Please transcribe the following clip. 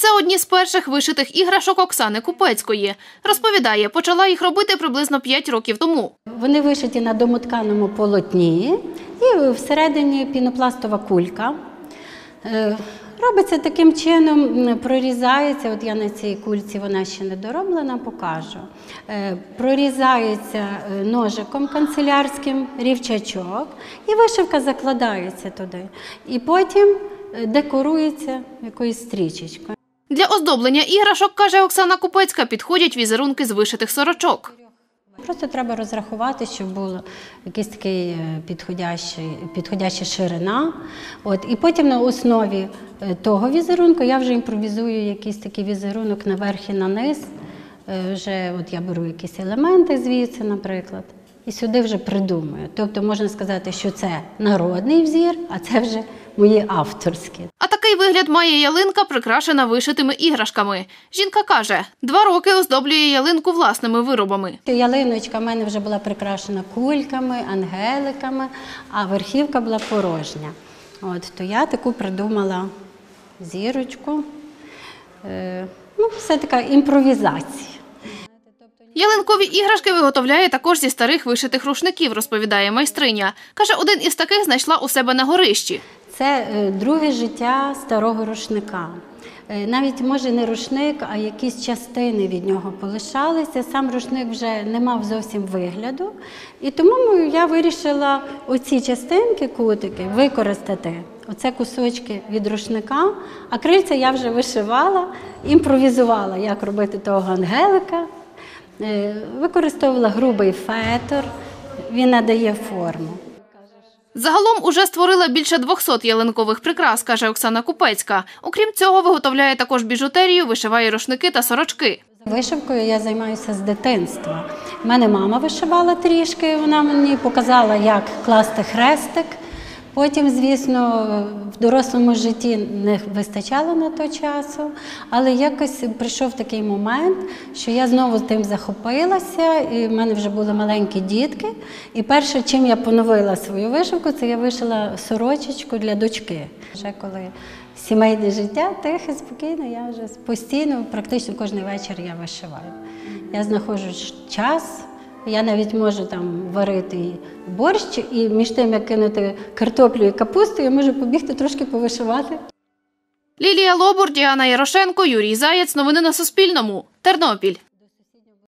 Це одні з перших вишитих іграшок Оксани Купецької. Розповідає, почала їх робити приблизно 5 років тому. Вони вишиті на домотканому полотні і всередині пінопластова кулька. Робиться таким чином, прорізається, от я на цій кульці, вона ще не дороблена, покажу. Прорізається ножиком канцелярським рівчачок і вишивка закладається туди. І потім декорується якоюсь стрічечкою. Для оздоблення іграшок, каже Оксана Купецька, підходять візерунки з вишитих сорочок. Просто треба розрахувати, щоб була якась така підходяща ширина. І потім на основі того візерунку я вже імпровізую якийсь такий візерунок наверх і на низ. Я беру якісь елементи звідси, наприклад, і сюди вже придумую. Тобто можна сказати, що це народний взір, а це вже мої авторські. А такий вигляд має ялинка, прикрашена вишитими іграшками. Жінка каже, 2 роки оздоблює ялинку власними виробами. Ялиночка в мене вже була прикрашена кульками, ангеликами, а верхівка була порожня. То я таку придумала зірочку. Все така імпровізація. Ялинкові іграшки виготовляє також зі старих вишитих рушників, розповідає майстриня. Каже, один із таких знайшла у себе на горищі. Це друге життя старого рушника. Навіть, може, не рушник, а якісь частини від нього полишалися. Сам рушник вже не мав зовсім вигляду. І тому я вирішила оці частинки, кутики, використати. Оце кусочки від рушника, а крильця я вже вишивала, імпровізувала, як робити того ангелика. Використовувала грубий фетр, він надає форму. Загалом уже створила більше 200 ялинкових прикрас, каже Оксана Купецька. Окрім цього, виготовляє також біжутерію, вишиває рушники та сорочки. Вишивкою я займаюся з дитинства. У мене мама вишивала трішки, вона мені показала, як класти хрестик. Потім, звісно, в дорослому житті не вистачало на то часу, але якось прийшов такий момент, що я знову тим захопилася, і в мене вже були маленькі дітки. І перше, чим я поновила свою вишивку, це я вишила сорочечку для дочки. Вже коли сімейне життя, тихе, спокійне, я вже постійно, практично кожен вечір я вишиваю. Я знаходжу час. Я навіть можу варити борщ, і між тим, як кинути картоплю і капусту, я можу побігти трошки повишивати. Лілія Лобур, Діана Ярошенко, Юрій Заєць. Новини на Суспільному. Тернопіль.